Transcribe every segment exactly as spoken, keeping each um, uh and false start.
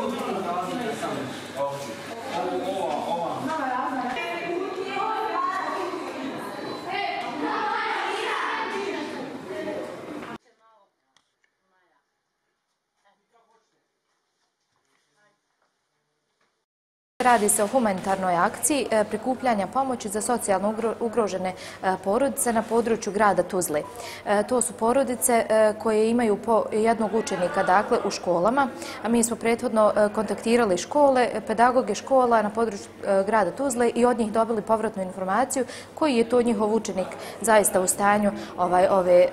Radi se o humanitarnoj akciji prikupljanja pomoći za socijalno ugrožene porodice na području grada Tuzle. To su porodice koje imaju po jednog učenika dakle, u školama. A mi smo prethodno kontaktirali škole, pedagoge škola na području grada Tuzle i od njih dobili povratnu informaciju koji je to njihov učenik zaista u stanju ovaj, ove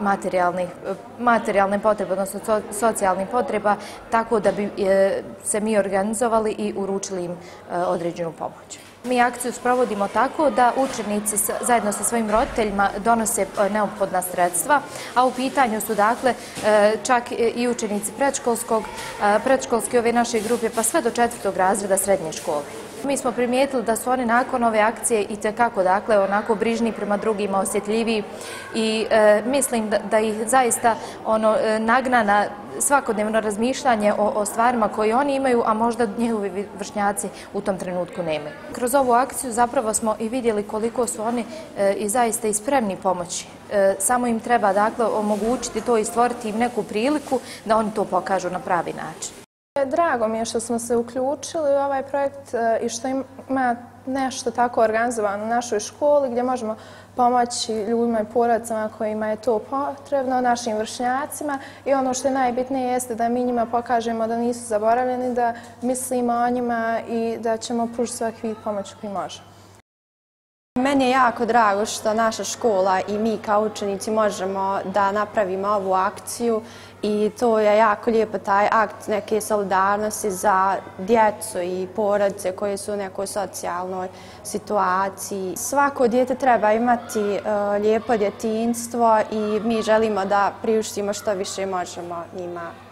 materijalne potrebe, odnosno socijalnih potreba, tako da bi se mi organizovali i uručili im određenu pomoć. Mi akciju sprovodimo tako da učenici zajedno sa svojim roditeljima donose neophodna sredstva, a u pitanju su dakle čak i učenici predškolskog, predškolske ove naše grupe pa sve do četvrtog razreda srednje škole. Mi smo primijetili da su oni nakon ove akcije i tekako dakle onako brižni prema drugima, osjetljiviji i e, mislim da, da ih zaista ono nagna na svakodnevno razmišljanje o, o stvarima koje oni imaju, a možda njihovi vršnjaci u tom trenutku nemaju. Kroz ovu akciju zapravo smo i vidjeli koliko su oni e, i zaista i spremni pomoći. E, samo im treba dakle omogućiti to i stvoriti im neku priliku da oni to pokažu na pravi način. Drago mi je što smo se uključili u ovaj projekt i što ima nešto tako organizovano u našoj školi gdje možemo pomoći ljudima i porodicama kojima je to potrebno, našim vršnjacima i ono što je najbitnije jeste da mi njima pokažemo da nisu zaboravljeni, da mislimo o njima i da ćemo pružiti svaki vid pomoći koji možemo. Meni je jako drago što naša škola i mi kao učenici možemo da napravimo ovu akciju i to je jako lijepo taj akt neke solidarnosti za djecu i porodice koje su u nekoj socijalnoj situaciji. Svako dijete treba imati uh, lijepo djetinjstvo i mi želimo da priuštimo što više možemo njima.